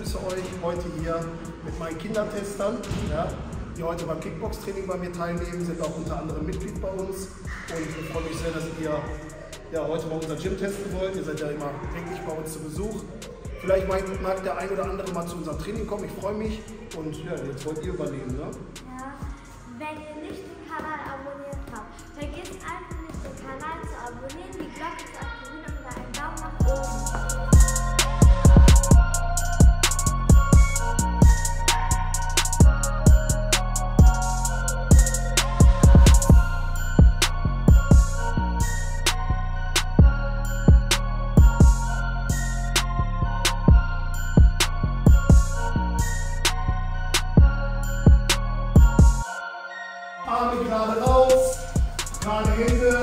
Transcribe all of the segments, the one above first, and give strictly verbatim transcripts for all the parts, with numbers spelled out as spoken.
begrüße euch heute hier mit meinen Kindertestern, ja, die heute beim Kickbox-Training bei mir teilnehmen, sind auch unter anderem Mitglied bei uns. Und ich freue mich sehr, dass ihr ja, heute mal unser Gym testen wollt. Ihr seid ja immer täglich bei uns zu Besuch. Vielleicht mag, mag der ein oder andere mal zu unserem Training kommen. Ich freue mich. Und ja, jetzt wollt ihr übernehmen, ne? Ja, wenn ihr nicht den Kanal abonniert habt, vergesst einfach nicht den Kanal zu abonnieren, die Glocke zu aktivieren und einen Daumen nach oben. Arme gerade raus, gerade Hände.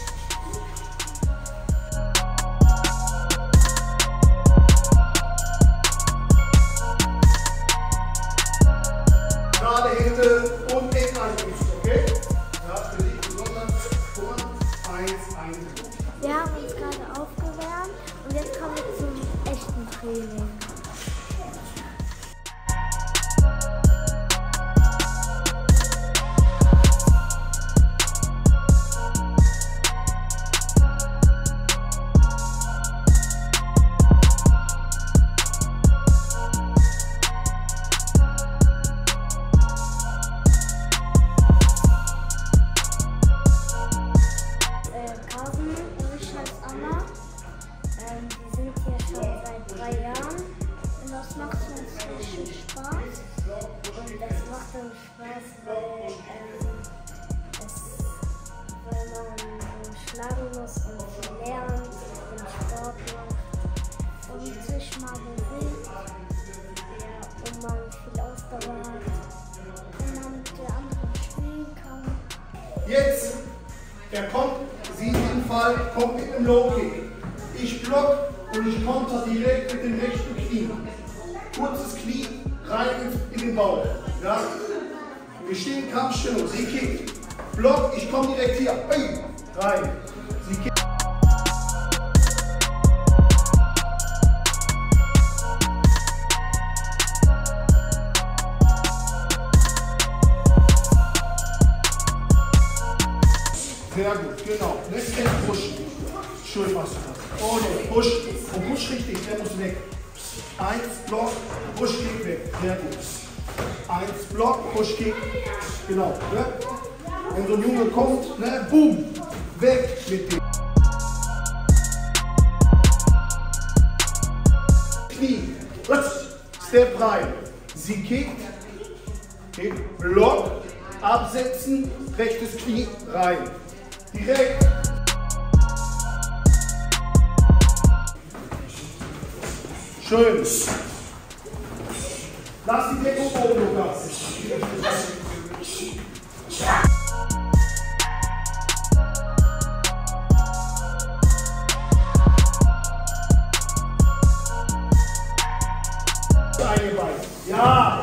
Gerade Hände und Ecken anschließen, okay? Ja, für dich besonders. Guck mal, eins, eins. Wir haben uns gerade aufgewärmt und jetzt kommen wir zum echten Training. Das macht uns richtig Spaß und das macht uns Spaß, weil, ähm, es, weil man so schlagen muss und viel lernt und Sport macht und sich mal bewegt, ja, und man viel Ausdauer hat und man mit der anderen spielen kann. Jetzt, er kommt, Sie in dem Fall, kommt mit dem Low Kick. Ich block und ich konter direkt mit dem rechten Knie. Kurzes Knie rein in den Bauch. Ja? Wir stehen in Kampfstellung. Sie kickt. Block, ich komme direkt hier. Rein. Sie kickt. Sehr gut, genau. Lässt den pushen. Schön machst du das. Oh ne, push. Und push richtig, der muss weg. Eins, Block, Push-Kick weg. Sehr gut. Eins, Block, Push-Kick. Genau. Ne? Wenn so ein Junge kommt, ne, boom, weg mit dem. Knie. Step rein. Sie kickt. Okay. Block, absetzen, rechtes Knie rein. Direkt. Schön. Lass die Deckung oben, Lukas. Eingebeißt. Ja.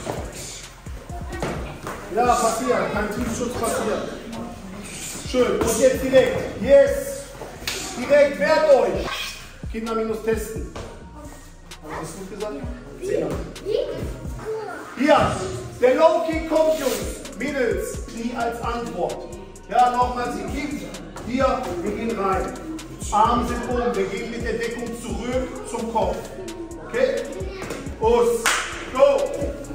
Ja, passiert. Kein Tiefschutz passiert. Schön. Und jetzt direkt. Yes. Direkt. Wehrt euch. Kinder minus testen. Hast du gut gesagt? Zehner. Hier, der Low Kick kommt, Jungs. Mädels, Knie als Antwort. Ja, nochmal, sie kickt. Hier, wir gehen rein. Arme sind oben, wir gehen mit der Deckung zurück zum Kopf. Okay? Us, go!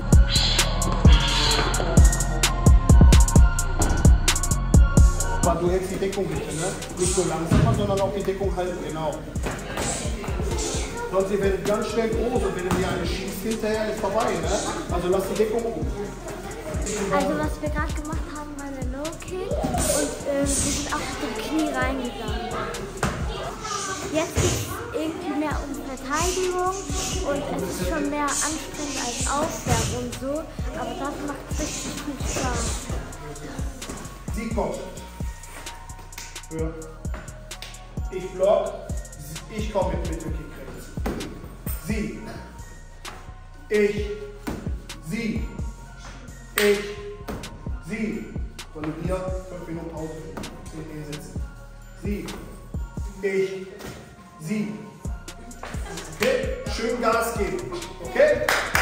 Aber du hältst die Deckung bitte, ne? Nicht so langsam, sondern auch die Deckung halten, genau. Sonst ihr werdet ganz schnell groß und wenn ihr eine schießt, hinterher ist vorbei, ne? Also lasst die Deckung um. Also was wir gerade gemacht haben, war eine Low Kick und äh, wir sind auch mit dem Knie reingegangen. Jetzt geht es irgendwie mehr um Verteidigung und es ist schon mehr anstrengend als Aufwärmen und so, aber das macht richtig viel Spaß. Sie kommt. Ja. Ich block, ich komme mit Mittelkick rechts. Sie, ich, sie, ich, sie. Von hier fünf Minuten Pause. zehn sitzen. Sie, ich, sie. Okay? schön Gas geben. Okay?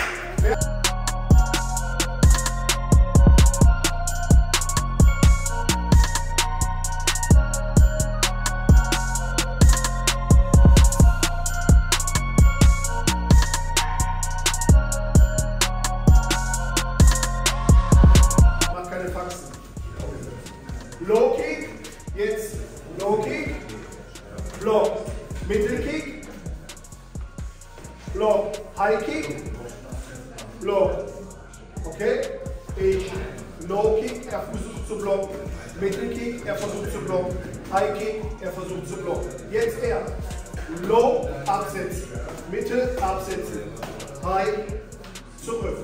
Mach keine Faxen. Low Kick, jetzt Low Kick, Block, Mittelkick, Block, High Kick, Block. Okay? Ich Low Kick, er versucht zu blocken. Mittelkick, er versucht zu blocken. High Kick, er versucht zu blocken. Jetzt er. Low absetzen. Mittel absetzen. High zurück.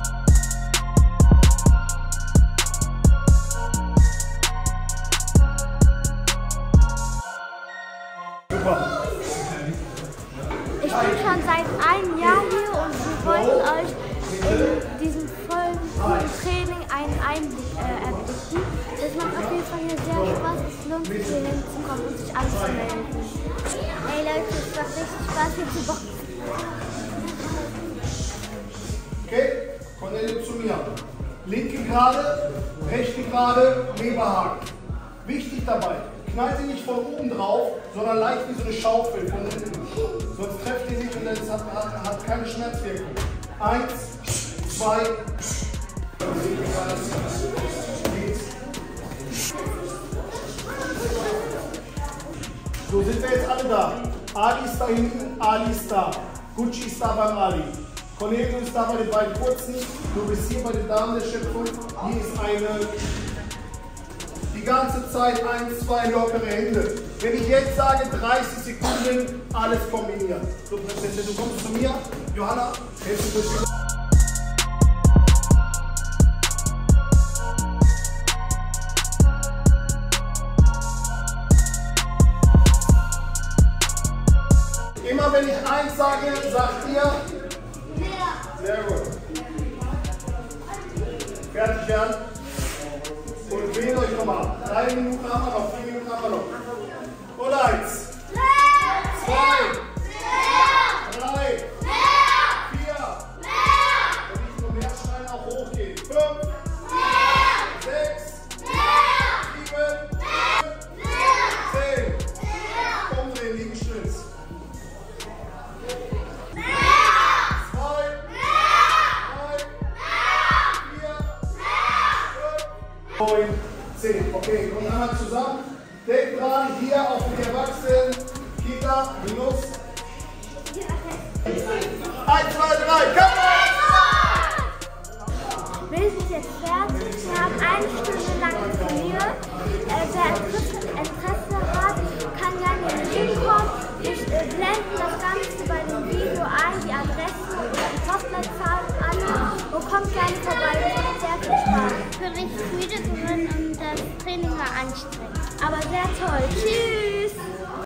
Ich bin schon seit einem Jahr hier und wir wollten euch in diesem vollen Training einen Einblick äh, erblicken. Das macht auf jeden Fall hier sehr Spaß. Es lohnt sich hier hinzukommen und sich anzumelden. Hey Leute, es macht richtig Spaß hier zu boxen. Okay, Cornelio zu mir. Linke gerade, rechte gerade, Leberhaken. Wichtig dabei, knallt sie nicht von oben drauf, sondern leicht wie so eine Schaufel von unten. Sonst trefft ihr nicht und es hat, hat, hat keine Schmerzwirkung. Eins, zwei, geht's. So sind wir jetzt alle da. Ali ist da hinten, Ali ist da. Gucci ist da beim Ali. Cornelio ist da bei den beiden Kurzen. Du bist hier bei den Damen der Schöpfung. Hier ist eine. Die ganze Zeit eins, zwei lockere Hände. Wenn ich jetzt sage dreißig Sekunden, alles kombinieren. So, Prinzessin, du kommst zu mir. Johanna, hältst du das? Immer wenn ich eins sage, sagt ihr? Sehr gut. Fertig werden. Und wählt euch nochmal. Drei Minuten haben wir noch, vier Minuten haben wir noch. Und eins. Zwei. Drei. Vier. Wenn ich nur mehr schreien, auch hochgehen. Fünf. Sechs. Sieben. Zehn. Umdrehen, Liegestütz. neun, zehn. Okay, kommt einmal zusammen. Denkt dran, hier auf die Erwachsenen, Kinder, Minus. eins, zwei, drei, komm! Wir sind jetzt fertig. Wir haben eine Stunde lang trainiert. Äh, wer Interesse hat, kann gerne hier hinkommen. Wir äh, blenden das Ganze bei dem Video ein, die Adressen und die Postleitzahlen alle. Und kommt gerne vorbei. Das macht sehr viel Spaß. Ich bin richtig müde geworden und das Training war anstrengend. Aber sehr toll. Tschüss!